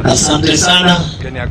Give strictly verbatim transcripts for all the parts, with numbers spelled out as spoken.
Asante sana.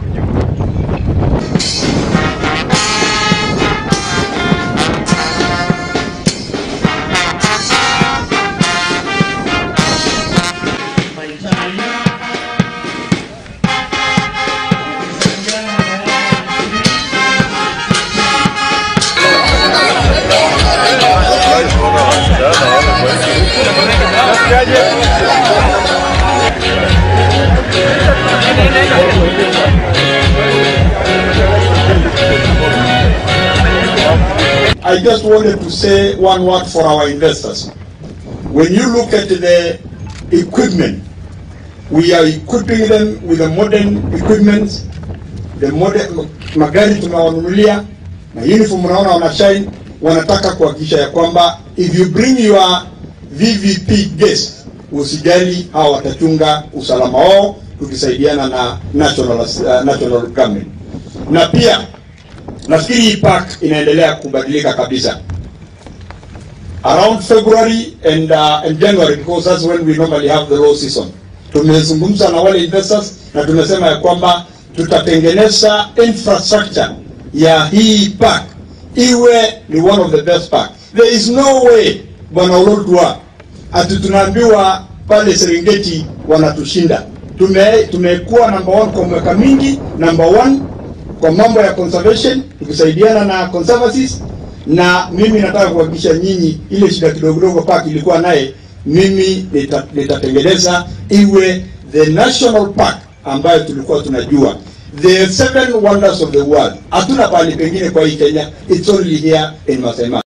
I just wanted to say one word for our investors. When you look at the equipment, we are equipping them with the modern equipment, the modern magari tunawanunulia na uniform unaona wanashine. Wanataka kuhakikisha ya kwamba if you bring your V V P guest, usijali hao watachunga usalama wao tukisaidiana na national uh, national government. Na pia nafikiri hii park inaendelea kubadilika kabisa. Around February and uh, and January, because that's when we normally have the low season. Tumezungumza na wale investors na tumesema ya kwamba tutatengeneza infrastructure ya hii park iwe ni one of the best park. There is no way bwana Olodua ati tunaambiwa pale Serengeti wanatushinda. Tume tumekuwa number one kwa mwaka mingi, number one kwa mambo ya conservation tukisaidiana na conservancies, na mimi nataka kuhakikisha nyinyi ile shida kidogo kidogo park ilikuwa naye mimi nitatengeneza iwe the national park ambayo tulikuwa tunajua. The seven wonders of the world. Hatuna pale pengine kwa hii Kenya. It's only here in Maasai.